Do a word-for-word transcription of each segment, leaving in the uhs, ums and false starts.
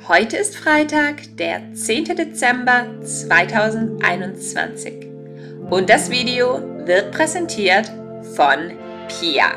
Heute ist Freitag, der zehnte Dezember zweitausendeinundzwanzig und das Video wird präsentiert von Pia.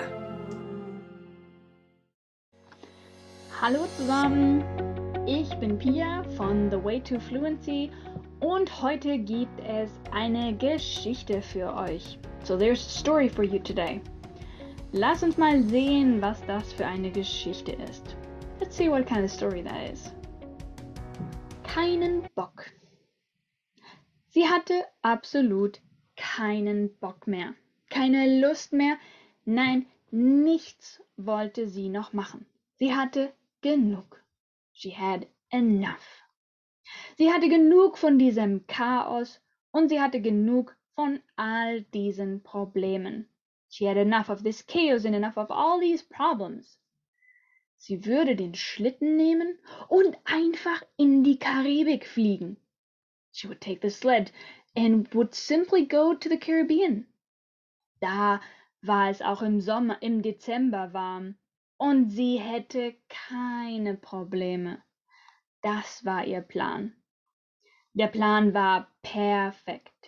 Hallo zusammen, ich bin Pia von The Way to Fluency und heute gibt es eine Geschichte für euch. So there's a story for you today. Lass uns mal sehen, was das für eine Geschichte ist. Let's see what kind of story that is. Keinen Bock. Sie hatte absolut keinen Bock mehr. Keine Lust mehr. Nein, nichts wollte sie noch machen. Sie hatte genug. She had enough. Sie hatte genug von diesem Chaos und sie hatte genug von all diesen Problemen. She had enough of this chaos and enough of all these problems. Sie würde den Schlitten nehmen und einfach in die Karibik fliegen. She would take the sled and would simply go to the Caribbean. Da war es auch im Sommer, im Dezember warm und sie hätte keine Probleme. Das war ihr Plan. Der Plan war perfekt.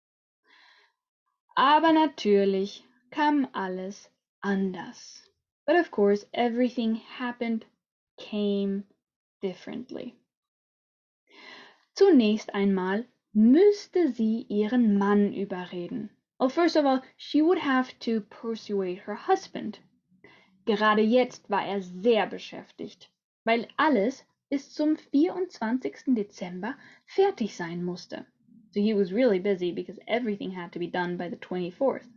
Aber natürlich kam alles anders. But of course, everything happened, came differently. Zunächst einmal müsste sie ihren Mann überreden. Well, first of all, she would have to persuade her husband. Gerade jetzt war er sehr beschäftigt, weil alles bis zum vierundzwanzigsten Dezember fertig sein musste. So he was really busy because everything had to be done by the twenty-fourth.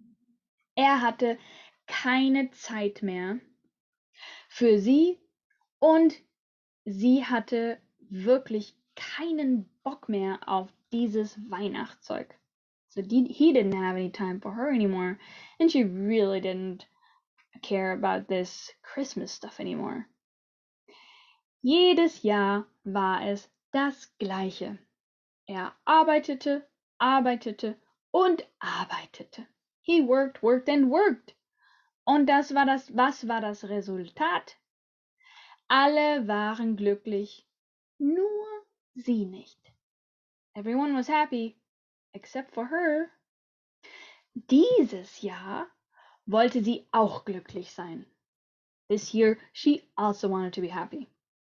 Er hatte keine Zeit mehr für sie und sie hatte wirklich keinen Bock mehr auf dieses Weihnachtszeug. So he didn't have any time for her anymore, and she really didn't care about this Christmas stuff anymore. Jedes Jahr war es das Gleiche. Er arbeitete, arbeitete und arbeitete. He worked, worked and worked. Und das war das, was war das Resultat? Alle waren glücklich, nur sie nicht. Everyone was happy, except for her. Dieses Jahr wollte sie auch glücklich sein. This year, she also wanted to be happy.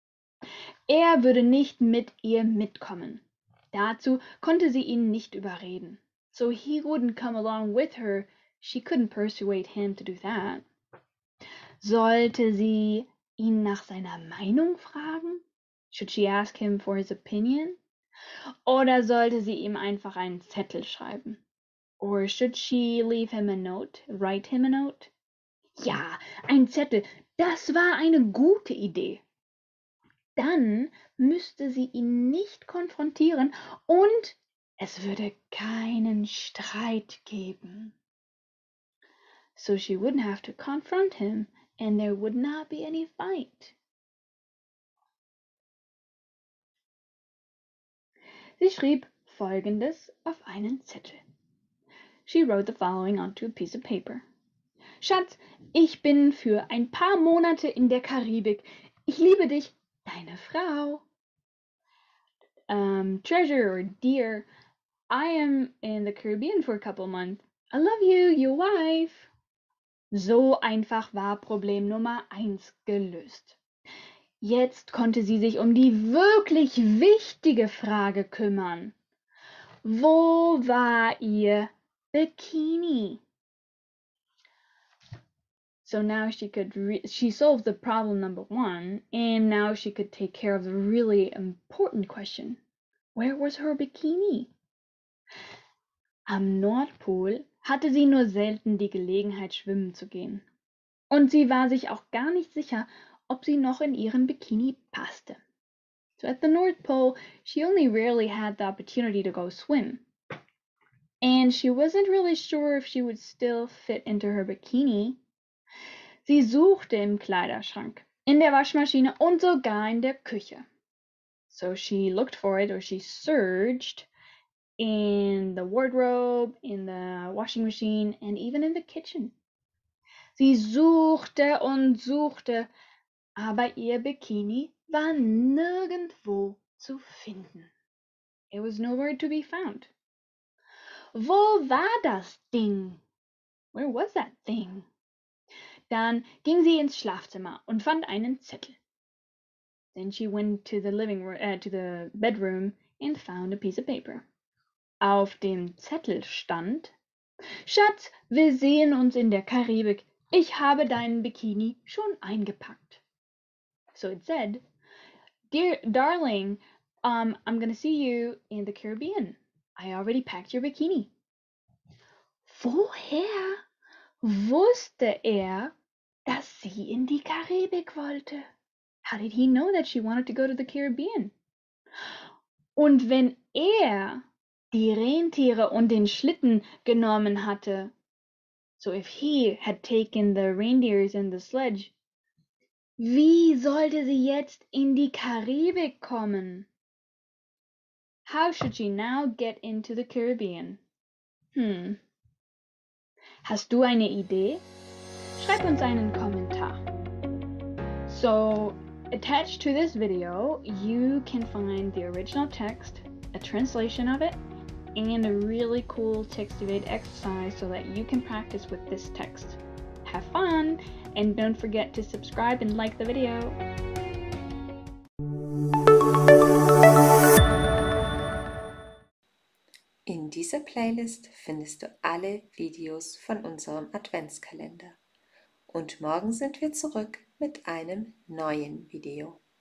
Er würde nicht mit ihr mitkommen. Dazu konnte sie ihn nicht überreden. So he wouldn't come along with her. She couldn't persuade him to do that. Sollte sie ihn nach seiner Meinung fragen? Should she ask him for his opinion? Oder sollte sie ihm einfach einen Zettel schreiben? Or should she leave him a note, write him a note? Ja, ein Zettel, das war eine gute Idee. Dann müsste sie ihn nicht konfrontieren und es würde keinen Streit geben. So she wouldn't have to confront him and there would not be any fight. Sie schrieb Folgendes auf einen Zettel. She wrote the following onto a piece of paper. Schatz, ich bin für ein paar Monate in der Karibik. Ich liebe dich, deine Frau. Um, treasure or dear, I am in the Caribbean for a couple months. I love you, your wife. So einfach war Problem Nummer eins gelöst. Jetzt konnte sie sich um die wirklich wichtige Frage kümmern. Wo war ihr Bikini? So now she could re- she solved the problem number one, and now she could take care of the really important question. Where was her bikini? Am Nordpol hatte sie nur selten die Gelegenheit, schwimmen zu gehen. Und sie war sich auch gar nicht sicher, ob sie noch in ihren Bikini passte. So at the North Pole, she only rarely had the opportunity to go swim. And she wasn't really sure if she would still fit into her bikini. Sie suchte im Kleiderschrank, in der Waschmaschine und sogar in der Küche. So she looked for it, or she searched in the wardrobe, in the washing machine, and even in the kitchen. Sie suchte und suchte, aber ihr Bikini war nirgendwo zu finden. It was nowhere to be found. Wo war das Ding? Where was that thing? Dann ging sie ins Schlafzimmer und fand einen Zettel. Then she went to the living room, äh, to the bedroom and found a piece of paper. Auf dem Zettel stand: Schatz, wir sehen uns in der Karibik. Ich habe deinen Bikini schon eingepackt. So it said, Dear darling, um, I'm gonna see you in the Caribbean. I already packed your bikini. Woher wusste er, dass sie in die Karibik wollte? How did he know that she wanted to go to the Caribbean? Und wenn er die Rentiere und den Schlitten genommen hatte, so if he had taken the reindeers and the sledge, wie sollte sie jetzt in die Karibik kommen? How should she now get into the Caribbean? Hm. Hast du eine Idee? Schreib uns einen Kommentar. So, attached to this video, you can find the original text, a translation of it, and a really cool text-to-aid exercise so that you can practice with this text. Have fun, and don't forget to subscribe and like the video. In dieser Playlist findest du alle Videos von unserem Adventskalender. Und morgen sind wir zurück mit einem neuen Video.